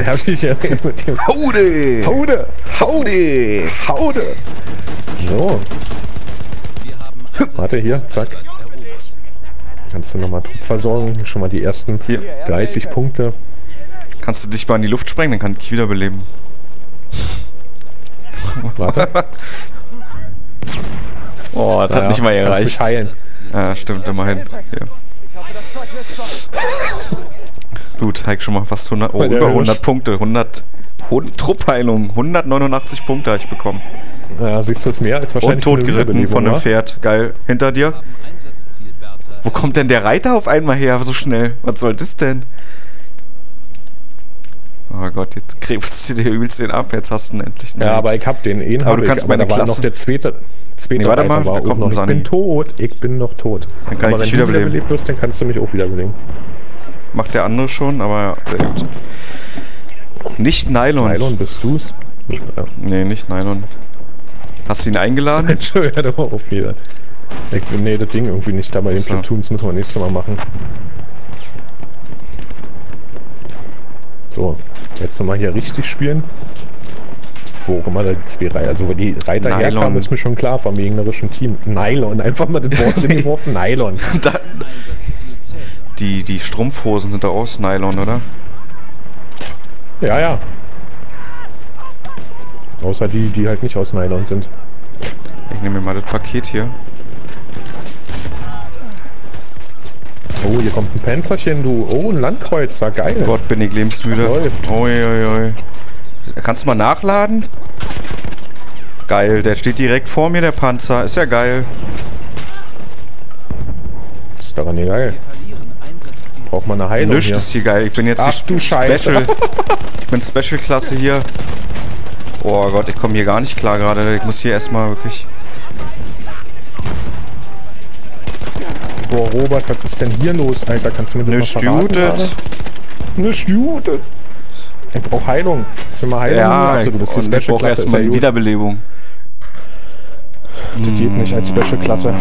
nervt dich ja mit dem Haude! Haude! Haude! Haude! So. Warte, hier, zack. Kannst du nochmal Trupp versorgen? Schon mal die ersten Hier. 30 Punkte. Kannst du dich mal in die Luft sprengen, dann kann ich dich wiederbeleben. Warte. Oh, das hat nicht mal kannst mich gereicht. heilen. Ja, stimmt, immerhin. Hier. Gut, Heik schon mal fast 100, über 100 Punkte. 100 Truppheilung. 189 Punkte habe ich bekommen. Ja, siehst du es mehr als wahrscheinlich. Und totgeritten von dem Pferd. Geil. Hinter dir. Wo kommt denn der Reiter auf einmal her so schnell? Was soll das denn? Oh Gott, jetzt kriegst du dir übelst den ab. Jetzt hast du ihn endlich. Ja, aber ich hab den Aber du kannst meine da war Klasse. noch der zweite Nee, warte mal, war da kommt noch. ein Ich Sani. bin tot. Ich bin noch tot. Dann kann aber ich dich wenn du wiederbeleben. wiederbelebt wirst, dann kannst du mich auch wiederbeleben. Macht der andere schon, aber ja, sehr gut. Nicht Nylon. Nylon, bist du's? Ja. Nee, nicht Nylon. Hast du ihn eingeladen? Entschuldigung, ja, doch auf wieder. Nee, das Ding irgendwie nicht, aber den So. Platoons müssen wir nächstes Mal machen. So, jetzt nochmal hier richtig spielen. Wo auch immer da die zwei Reiter, also wo die Reiter Nylon. herkamen, ist mir schon klar, vom gegnerischen Team. Nylon, einfach mal das Wort in den Wort Nylon. Da, die Strumpfhosen sind doch aus Nylon, oder? Ja, ja. Außer die halt nicht aus Nylon sind. Ich nehme mir mal das Paket hier. Oh, hier kommt ein Panzerchen, du. Oh, ein Landkreuzer, geil. Gott, bin ich lebensmüde. Läuft. Oi. Kannst du mal nachladen? Geil, der steht direkt vor mir, der Panzer. Ist ja geil. Ist daran nicht geil. Braucht man eine Heilung Nichts hier. ist hier geil. Ich bin jetzt Ach du Scheiße. Special. Ich bin Special-Klasse hier. Oh Gott, ich komme hier gar nicht klar gerade. Ich muss hier erstmal wirklich... Boah, Robert, was ist denn hier los, Alter? Kannst du mir das Nicht mal verraten gerade? jutet. Nicht jutet. Ich brauch Heilung. Willst du mal Heilung? Ja, Achso, du bist die und ich Special brauche Klasse. erstmal Ist ja gut. Wiederbelebung. Das geht nicht als Special Klasse.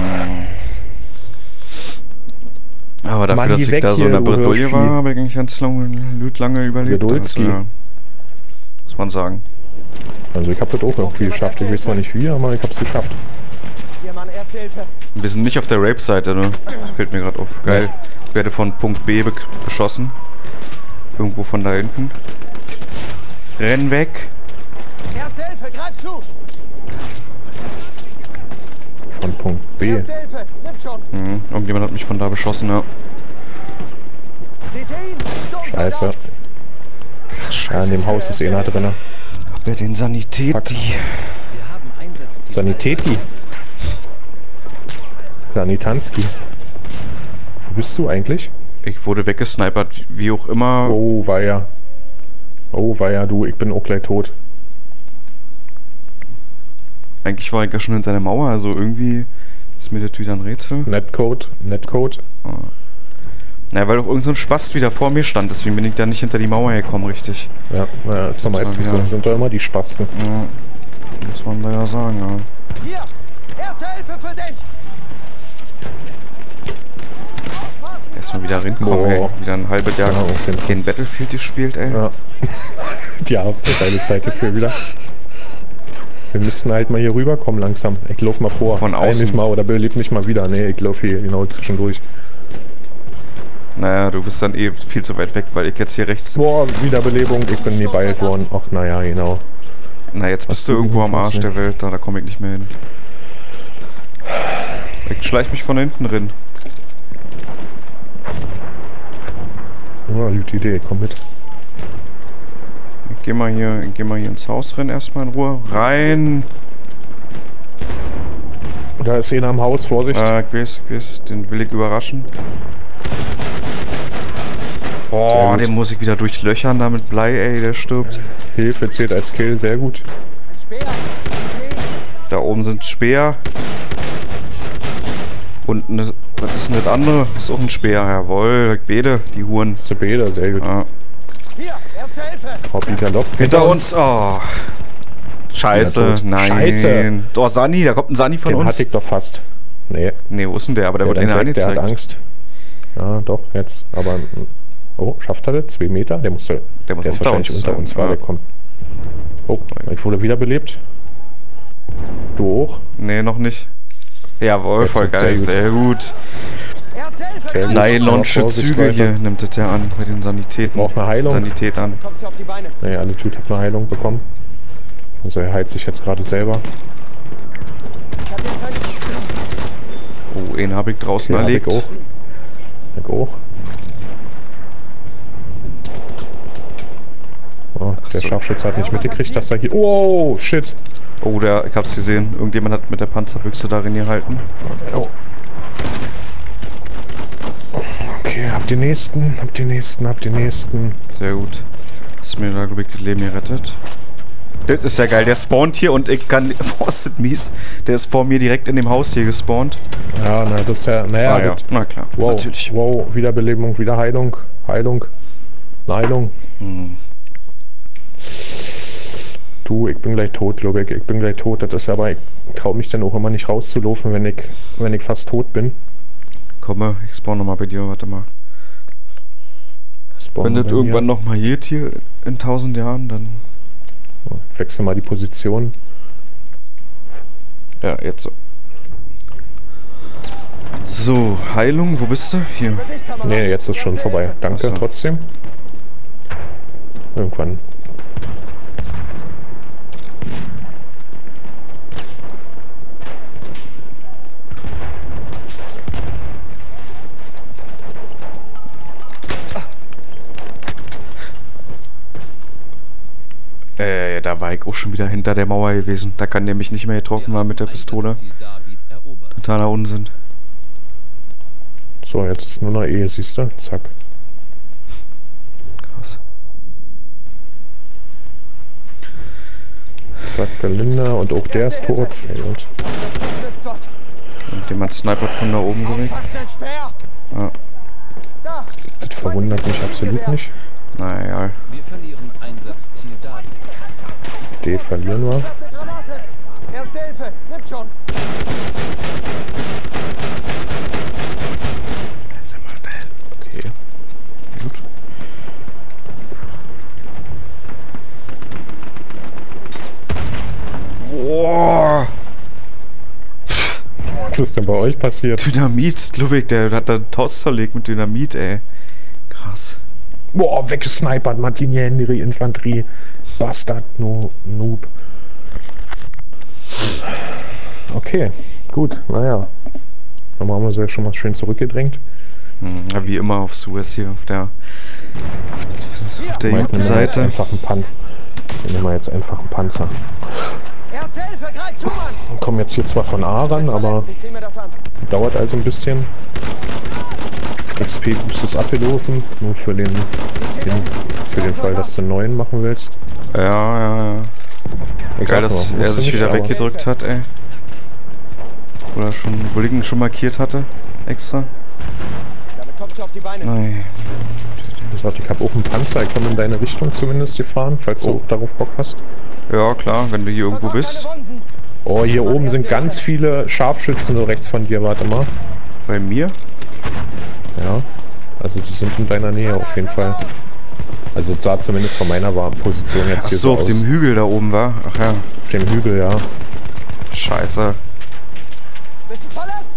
Aber dafür, Mann, dass geh ich weg da so in hier, der du Bredouille Hörspiel. war, habe ich eigentlich ganz lange überlebt. Gedulski. Also, ja. Muss man sagen. Also ich hab das auch irgendwie geschafft. Ich weiß zwar nicht wie, aber ich hab's geschafft. Wir sind nicht auf der Rape-Seite, ne? Das fällt mir gerade auf. Geil. Ich werde von Punkt B beschossen. Irgendwo von da hinten. Renn weg. Erste Hilfe, greif zu! Von Punkt B. Erste Hilfe, nimm schon! Irgendjemand hat mich von da beschossen, ja. Seht ihr ihn? Scheiße. Ja, in dem Haus ist einer drin. Hab ja den Sanitäti. Sanitäti. Sanitanski. Wo bist du eigentlich? Ich wurde weggesnipert, wie auch immer. Oh, weia. Oh, weia, du. Ich bin auch gleich tot. Eigentlich war ich ja schon hinter der Mauer, also irgendwie ist mir das wieder ein Rätsel. Netcode. Na, weil doch irgend so ein Spast wieder vor mir stand, deswegen bin ich da nicht hinter die Mauer gekommen, richtig. Ja, naja, ist doch meistens so. wieder. Sind doch immer die Spasten. Ja, muss man leider sagen, ja. Hier! Erste Hilfe für dich! Erstmal wieder rinkommen, Boah. ey. Wieder ein halbes Jahr Ja, auf jeden Fall. in Battlefield gespielt, ey. Ja. Ja, deine Zeit dafür wieder. Wir müssten halt mal hier rüberkommen langsam. Ich lauf mal vor. Von außen. Heil mich mal oder belebt mich mal wieder. Nee, ich lauf hier genau zwischendurch. Naja, du bist dann eh viel zu weit weg, weil ich jetzt hier rechts... Boah, Wiederbelebung. Ich bin nie beilt worden. Ach, naja, genau. Na, jetzt bist du irgendwo am Arsch der Welt, da komme ich nicht mehr hin. Ich schleich mich von hinten rein. Ja, gute Idee. Komm mit. Ich geh mal hier ins Haus rein, erstmal in Ruhe. Rein! Da ist einer am Haus. Vorsicht. Ich weiß, den will ich überraschen. Sehr Boah, gut. den muss ich wieder durchlöchern da mit Blei, ey, der stirbt. Hilfe zählt als Kill. Sehr gut. Ein Speer! Okay. Da oben sind Speer. Und ne, was ist denn das andere? Ist auch ein Speer, jawohl. Beide, die Huren. Das ist der Bäder. Sehr gut. Ja. Hier! Erste Hilfe! Hobby Galopp. Hinter uns, oh. Scheiße, Wieder tot. nein. Scheiße. Oh, Sani, da kommt ein Sani von Den uns. hatte ich doch fast. Nee. Nee, wo ist denn der? Aber der Der wird einer rennt weg, der hat angezeigt. Angst. Ja, doch, jetzt. Aber Oh, schafft er das? 2 Meter? Der ist wahrscheinlich unter uns, weil der kommt. Oh, ich wurde wiederbelebt. Du auch? Nee, noch nicht. Jawohl, voll geil, sehr gut. Erste Hilfe! Sehr gut. Nylonsche Vorsicht, Züge Leute. hier nimmt es ja an, bei den Sanitäten. Braucht eine Heilung. Sanitätern. Kommst du auf die Beine? Naja, alle Typ hat eine Heilung bekommen. Also er heilt sich jetzt gerade selber. Ich hab jetzt einen... Oh, einen habe ich draußen Okay, erlegt. Ich auch. Oh, der so. Scharfschütze hat nicht mitgekriegt, dass er hier... Oh, shit. Oh, ich hab's gesehen. Irgendjemand hat mit der Panzerbüchse darin gehalten. Oh. Okay, habt den nächsten. Sehr gut. Hast mir da, glaube ich, das Leben gerettet. Das ist ja geil. Der spawnt hier und ich kann... Oh, ist das mies. Der ist vor mir direkt in dem Haus hier gespawnt. Ja, na, das ist ja... Naja, Ja. das, Na klar, wow, natürlich. wow, Wiederbelebung, Wiederheilung. Heilung. Du, ich bin gleich tot, glaube ich. Ich bin gleich tot. Das ist aber... Ich traue mich dann auch immer nicht rauszulaufen, wenn ich fast tot bin. Komme, ich spawn nochmal bei dir. Warte mal. Wenn das irgendwann nochmal geht hier in 1000 Jahren, dann... Wechsel mal die Position. Ja, jetzt so. So, Heilung, wo bist du? Hier. Für dich, Kamerad. Nee, jetzt ist schon Erste vorbei. Hilfe. Danke Ach so. trotzdem. Irgendwann. Da war ich auch schon wieder hinter der Mauer gewesen. Da kann der mich nicht mehr getroffen haben mit der Pistole. Totaler Unsinn. So, jetzt ist nur noch E, siehst du? Zack. Krass. Zack, Belinda und auch der ist tot. Sehr gut. Jetzt dort. Und jemand snipert von da oben direkt. Aufpassen, ein Speer! Ja. Da! Das verwundert mich absolut nicht. Naja. Wir verlieren Einsatzziel Daten. D verlieren wir. Ich hab eine Granate! Erste Hilfe! Nimm schon! Okay. Gut. Boah. Was ist denn bei euch passiert? Dynamit, Ludwig, der hat da ein Haus zerlegt mit Dynamit, ey. Krass. Boah, weggesnipert, Martini Henry Infanterie. Bastard, Noob. Okay, gut, naja. Dann haben wir sie ja schon mal schön zurückgedrängt. Ja, wie immer auf Suez hier, auf der Ich nehmen wir jetzt Seite. einfach einen Panzer. Wir nehmen jetzt einfach einen Panzer. Erste Hilfe! Greif zu, Mann! Wir kommen jetzt hier zwar von A ran, aber Ich seh mir das an. dauert also ein bisschen. XP-Boost ist abgelaufen, nur für den Fall, dass du einen neuen machen willst. Ja. Ich Geil, sag dass nur, er musst du sich nicht, wieder aber- weggedrückt hat, ey. Oder schon, wo ich ihn schon markiert hatte. Extra. Damit kommst du auf die Beine. Nein. Ich sag, ich habe auch einen Panzer, ich komme in deine Richtung zumindest gefahren, falls du auch darauf Bock hast. Ja, klar, wenn du hier irgendwo Versorg bist. deine Wunden. Oh, hier oben sind ganz viele Scharfschützen so rechts von dir, warte mal. Bei mir? Ja, also die sind in deiner Nähe auf jeden Fall. Also es sah zumindest von meiner Position jetzt Ach hier so, so auf aus. dem Hügel da oben war. Ach ja. Auf dem Hügel, ja. Scheiße. Bist du verletzt?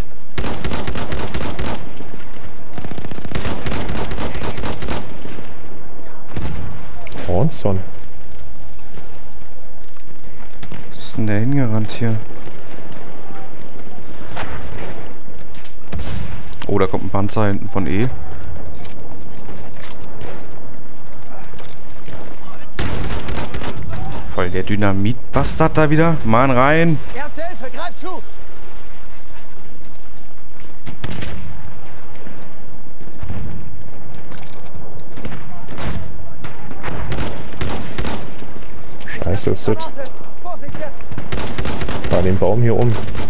Hornson. Was ist denn der hingerannt hier? Oh, da kommt ein Panzer hinten von E. Voll der Dynamit-Bastard da wieder. Mann, rein. Erste Hilfe! Greif zu! Scheiße ist das. Granate! Vorsicht jetzt! Fahr den Baum hier um.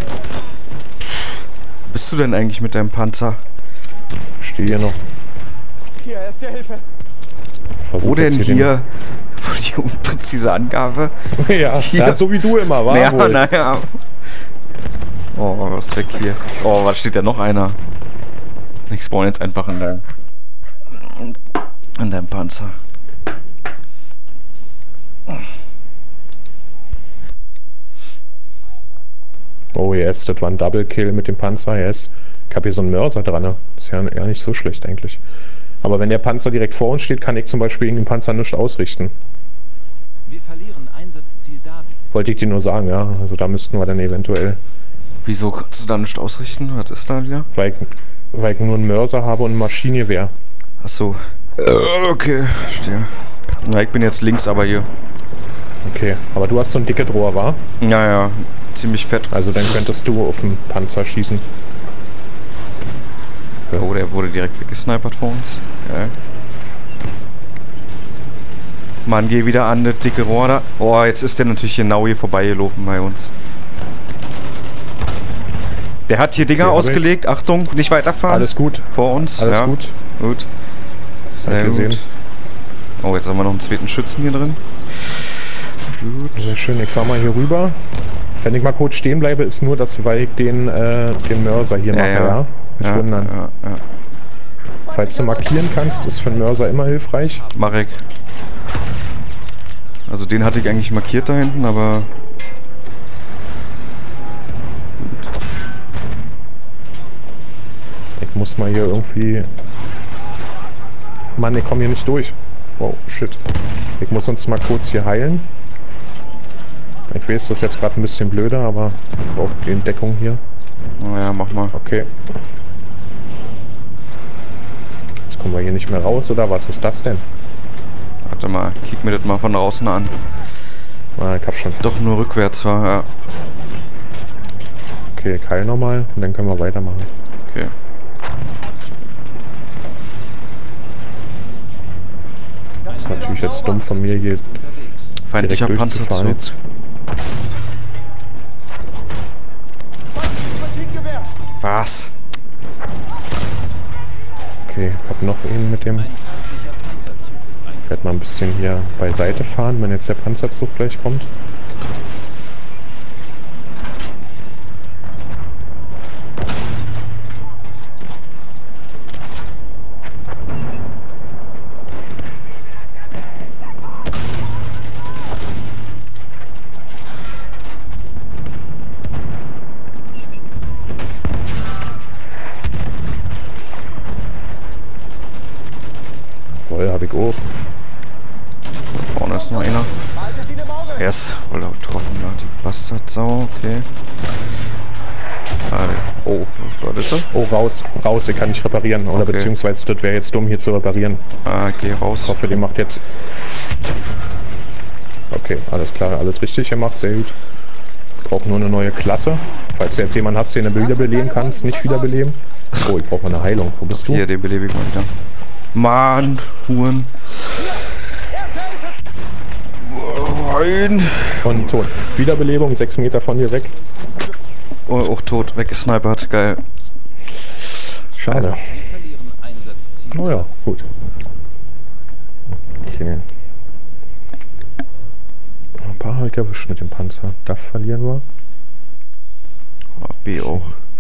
Wo bist du denn eigentlich mit deinem Panzer? Ich stehe hier noch. Hier, erste Hilfe! Versuch Wo denn jetzt hier? Die unpräzise Angabe? ja, Hier. ja, so wie du immer, war Naja, wohl. naja. Oh, was ist weg hier? Oh, was steht da noch einer? Ich spawn jetzt einfach in der... An deinem Panzer. Oh yes, das war ein Double Kill mit dem Panzer, yes. Ich habe hier so einen Mörser dran, ne? Ist ja eher nicht so schlecht eigentlich. Aber wenn der Panzer direkt vor uns steht, kann ich zum Beispiel gegen den Panzer nichts ausrichten. Wir verlieren Einsatzziel David. Wollte ich dir nur sagen, ja. Also da müssten wir dann eventuell... Wieso kannst du da nicht ausrichten? Was ist da wieder? Weil ich nur einen Mörser habe und ein Maschinengewehr. Achso. Okay, verstehe. Na, ich bin jetzt links aber hier. Okay, aber du hast so ein dickes Rohr, wa? Ja, ja. Ziemlich fett. Also dann könntest du auf den Panzer schießen. Oh, der wurde direkt weggesnipert vor uns. Geil. Mann, geh wieder an, das dicke Rohr da. Oh, jetzt ist der natürlich genau hier vorbeigelaufen bei uns. Der hat hier Dinger ausgelegt. Achtung, nicht weiterfahren. Alles gut. Vor uns. Alles gut. Gut. Sehr gut. Oh, jetzt haben wir noch einen zweiten Schützen hier drin. Gut. Sehr schön, ich fahr mal hier rüber. Wenn ich mal kurz stehen bleibe, ist nur das, weil ich den Mörser hier mache, ja? Nicht wundern. Ja. Falls du markieren kannst, ist für einen Mörser immer hilfreich. Mach ich. Also den hatte ich eigentlich markiert da hinten, aber... Gut. Ich muss mal hier irgendwie... Mann, ich komme hier nicht durch. Wow, shit. Ich muss uns mal kurz hier heilen. Ich weiß, das ist jetzt gerade ein bisschen blöder, aber ich brauche die Entdeckung hier. Naja, mach mal. Okay. Jetzt kommen wir hier nicht mehr raus, oder was ist das denn? Warte mal, kick mir das mal von draußen an. Ah, ich hab schon. Doch nur rückwärts war, ja. Okay, ich heil nochmal und dann können wir weitermachen. Okay. Das ist natürlich jetzt dumm von mir hier feindlicher Panzer zu. Jetzt. Was? Okay, ich hab noch einen mit dem... Ich werde mal ein bisschen hier beiseite fahren, wenn jetzt der Panzerzug gleich kommt. Voll, hab ich auch. Vorne ist noch einer. Yes, voll getroffen, die Bastardsau, okay. Oh, was war das? Oh, raus, ich kann nicht reparieren. Oder beziehungsweise, das wäre jetzt dumm hier zu reparieren. Geh raus. Ich hoffe, die macht jetzt... Okay, alles klar, alles richtig gemacht, sehr gut. Ich brauche nur eine neue Klasse. Falls du jetzt jemanden hast, den du wiederbeleben kannst, nicht wiederbeleben. Oh, ich brauche mal eine Heilung. Wo bist du? Hier, den belebe ich mal wieder. Mann, Huren. Nein. Und tot. Wiederbelebung, 6 Meter von dir weg. Oh, auch tot, weggesnipert, geil. Schade. Oh ja, gut. Okay. Ein paar habe ich erwischt mit dem Panzer. Da verlieren wir. B auch.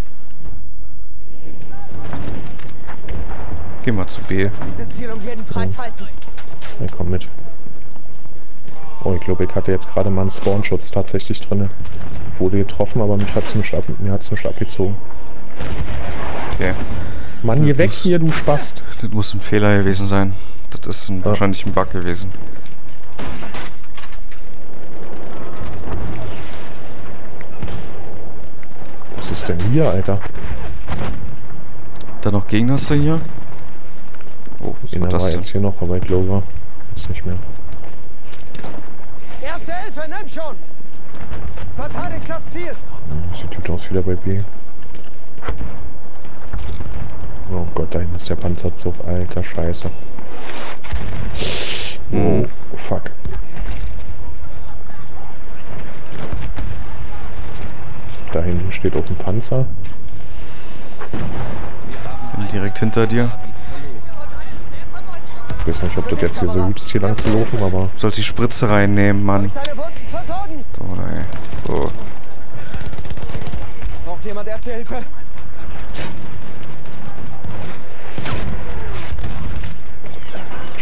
Geh mal zu B. Dieses Ziel um jeden Preis halten. Ja, komm mit. Oh, ich glaube, ich hatte jetzt gerade mal einen Spawnschutz tatsächlich drin. Wurde getroffen, aber mir hat's nicht abgezogen. Okay. Mann, geh weg hier, du Spast. Das muss ein Fehler gewesen sein. Das ist wahrscheinlich ein Bug gewesen. Was ist denn hier, Alter? Da noch Gegner hast du hier? Oh, was war das denn? Jetzt hier noch, aber ich glaube, ist nicht mehr. Erste Hilfe, nimm schon! Verteidigt das Ziel! Sieht gut aus wieder bei B. Oh Gott, da hinten ist der Panzerzug, alter Scheiße. Oh, fuck. Da hinten steht auch ein Panzer. Bin direkt hinter dir. Ich weiß nicht, ob das jetzt hier so gut ist, hier lang zu laufen, aber... Du sollst die Spritze reinnehmen, Mann. So, ey. So. Braucht jemand erste Hilfe?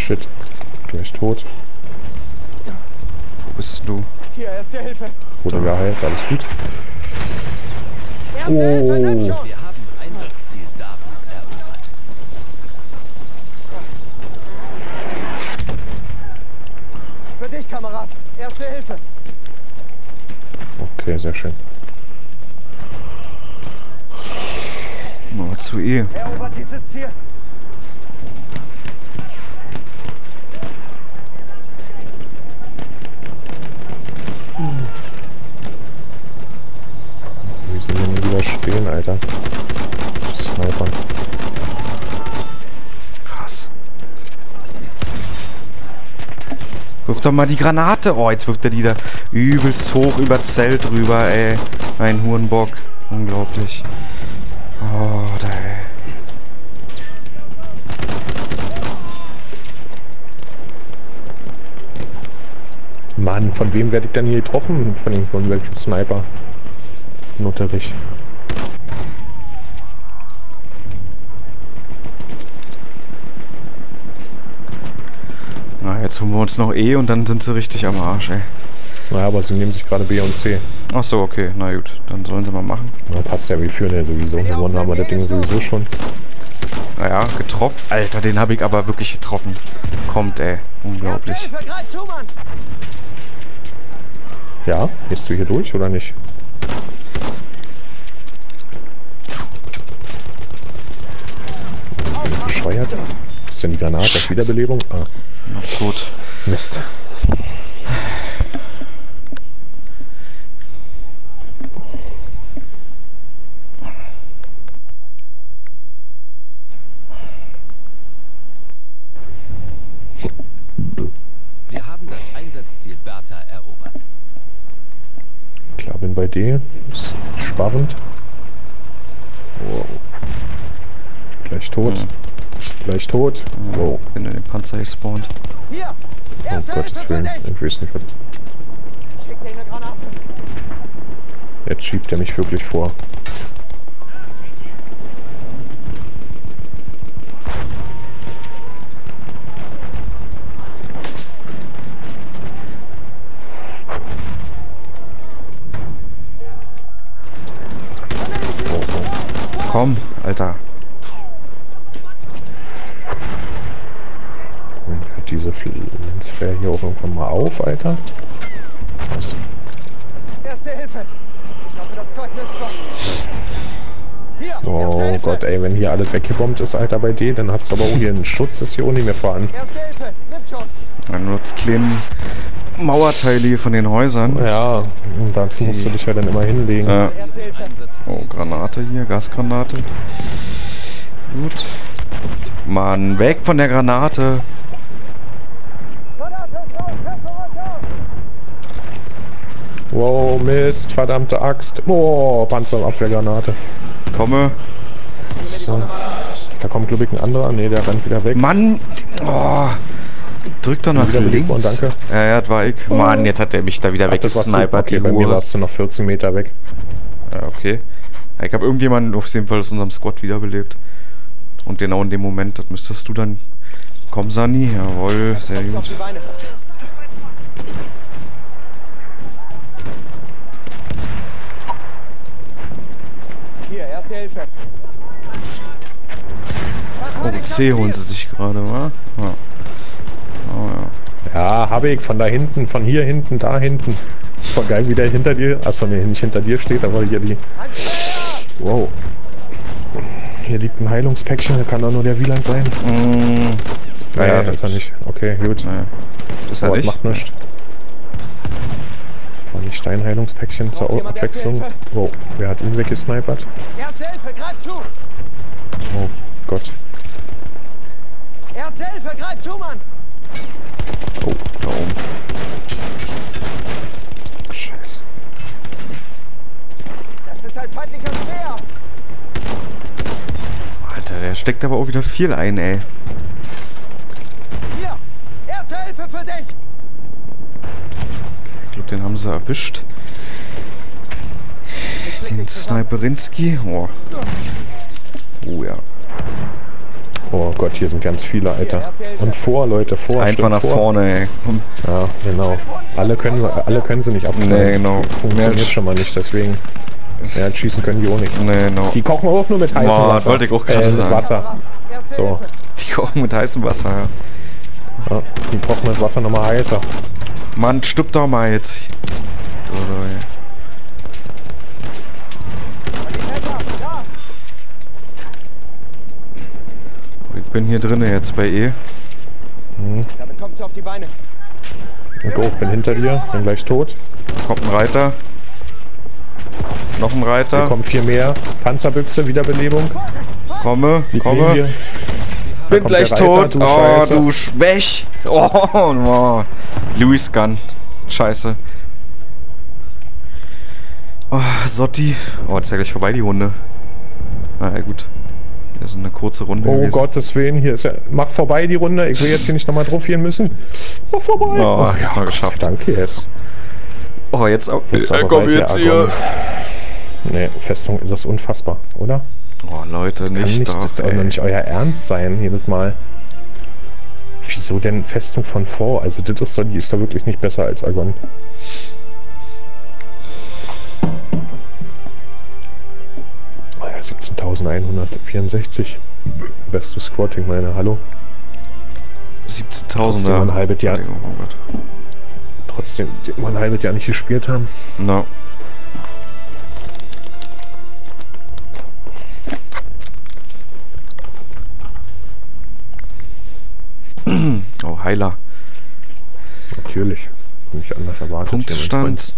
Shit. Gleich tot. Wo bist du? Hier, erste Hilfe. Oder geheilt, alles gut. Erste Hilfe, nimm schon. Wir haben Einsatzziel David erobert. Für dich, Kamerad. Erste Hilfe. Okay, sehr schön. Mal zu E. Erobert dieses Ziel. Wie sind wir denn wieder stehen, Alter? Sniper. Krass. Wirf doch mal die Granate. Oh, jetzt wirft er die da übelst hoch über Zelt drüber, ey. Ein Hurenbock. Unglaublich. Oh, da, ey. Mann, von wem werde ich denn hier getroffen? Von welchem Sniper? Nutterich. Na, jetzt holen wir uns noch E und dann sind sie richtig am Arsch, ey. Naja, aber sie nehmen sich gerade B und C. Ach so, okay. Na gut, dann sollen sie mal machen. Na, passt ja, wir führen ja sowieso. Gewonnen haben wir das Ding sowieso schon. Naja, getroffen. Alter, den habe ich aber wirklich getroffen. Kommt, ey. Unglaublich. Erste Hilfe, greif zu, Mann. Ja, gehst du hier durch oder nicht? Bescheuert. Ist denn die Granate auf Wiederbelebung? Ah, Noch tot. Mist. Wir haben das Einsatzziel Bertha erobert. Klar, bin bei D. Ist spannend. Wow. Gleich tot. Ja. Gleich tot. Wow. Bin in den Panzer gespawnt. Hier. Oh Erste Hilfe Gottes für Willen. dich. Ich weiß nicht, was. Schick dir eine Granate. Jetzt schiebt er mich wirklich vor. Komm, Alter. Hört diese Lensflare hier auch irgendwann mal auf, Alter? Was? Erste Hilfe. Ich hoffe, das Zeug nützt was. Hier. Erste Oh Hilfe. Gott, ey, wenn hier alles weggebombt ist, Alter, bei D, dann hast du aber auch hier einen Schutz, das hier auch nicht mehr voran. Erste Hilfe. Nimm schon. Ja, nur die kleinen Mauerteile hier von den Häusern. Ja, und dazu musst du dich ja dann immer hinlegen. Erste Hilfe. Oh, Granate hier, Gasgranate. Gut. Mann, weg von der Granate. Wow, Mist, verdammte Axt. Oh, Panzerabwehrgranate. Komme. So. Da kommt, glaube ich, ein anderer. Ne, der rennt wieder weg. Mann! Oh. Drück doch nach Wieder links. und danke. Ja, das war ich. Mann, jetzt hat er mich da wieder Ach, das warst du. weggesnipert, Okay, die bei mir Hure. warst du noch 14 Meter weg. Ja, okay. Ich habe irgendjemanden auf jeden Fall aus unserem Squad wiederbelebt. Und genau in dem Moment, das müsstest du dann... Komm, Sani. Jawohl, sehr Auf gut. die Beine. Hier, erste Hilfe. Oh, C holen sie sich gerade, wa? Ja. Oh ja. Ja, habe ich. Von da hinten, von hier hinten, da hinten. Voll geil, wie der hinter dir. Achso, ne, nicht hinter dir steht, aber hier die. Wow. Hier liegt ein Heilungspäckchen, da kann doch nur der Wieland sein. Naja, Nee, ist er nicht. Okay, gut. Naja. Ist er Aber nicht? macht nichts. War nicht Steinheilungspäckchen zur Braucht jemand erste Abwechslung. Hilfe? Wow, wer hat ihn weggesnipert? Erste Hilfe, greif zu. Oh Gott. Erste Hilfe, greif zu, Mann. Oh, da oben. Scheiße. Das ist ein feindlicher Speer. Alter, der steckt aber auch wieder viel ein, ey. Hier, erste Hilfe für dich. Ich glaube, den haben sie erwischt. Den Sniperinski. Oh. Oh ja. Oh Gott, hier sind ganz viele, Alter. Und vor, Leute, vor. Einfach nach vorne, ey. Komm. Ja, genau. Alle können sie nicht abknallen. Nee, genau. Funktioniert schon mal nicht, deswegen. Ja, schießen können die auch nicht. Nee, genau. Die kochen auch nur mit heißem Wasser. Wollte ich auch gerade sagen. Wasser. So. Die kochen mit heißem Wasser, ja. Ja, die kochen mit Wasser nochmal heißer. Mann, stirb doch mal jetzt. So, ey. Ich bin hier drinnen jetzt bei E. Damit kommst du auf die Beine. Und ich bin hinter dir, bin gleich tot. Kommt ein Reiter. Noch ein Hier Reiter. kommen 4 mehr. Panzerbüchse, Wiederbelebung. Komme. Hier. Bin gleich der Reiter, tot. du Oh, Scheiße. du Schwäch. Oh. Louis Gun. Scheiße. Oh, Sotti. Oh, das ist ja gleich vorbei, die Runde. Na ja, gut. Das ist eine kurze Runde Oh gewesen. Gottes Willen, hier ist ja. Mach vorbei die Runde. Ich will jetzt hier nicht nochmal drauf gehen müssen. Mach vorbei. Oh, hast mal geschafft. Danke, yes. Oh, jetzt auch. Aber Komm weiter, jetzt hier. Argon. Nee, Festung ist das unfassbar, oder? Oh, Leute, Kann nicht das doch, auch noch nicht euer Ernst sein, jedes Mal. Wieso denn Festung von vor? Also das ist doch, die ist doch wirklich nicht besser als Argon. Oh ja, 17.164. Bestes Squatting, meine, hallo. 17.000, Trotzdem mal ein halbes Jahr. Oh Gott. Trotzdem mal ein halbes Jahr nicht gespielt haben. No. Oh, Heiler. Natürlich. Nicht anders erwartet. Punktstand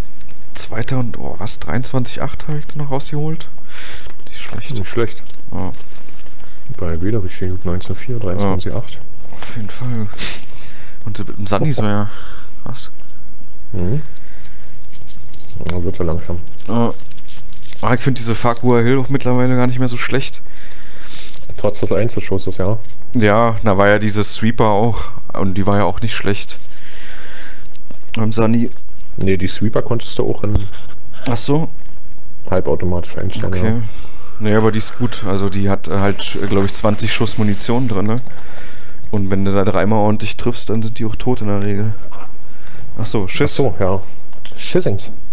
23.8 habe ich da noch rausgeholt. Nicht schlecht. Nicht schlecht. Oh. Bei wieder richtig gut. 19,4, 23,8. Auf jeden Fall. Und im Sandi so, ja. Was? Mhm. Ja, wird ja langsam. Oh. Ah, ich finde diese Farquhar Hill auch mittlerweile gar nicht mehr so schlecht. Trotz des Einzelschusses, ja. Ja, da war ja diese Sweeper auch. Und die war ja auch nicht schlecht. Beim Sani. Ne, die Sweeper konntest du auch in Ach so. halbautomatisch einstellen. Okay. Ja. Nee, aber die ist gut. Also die hat halt, glaube ich, 20 Schuss Munition drin, ne? Und wenn du da dreimal ordentlich triffst, dann sind die auch tot in der Regel. Ach so, Schiss. Ach so, ja. Schissings.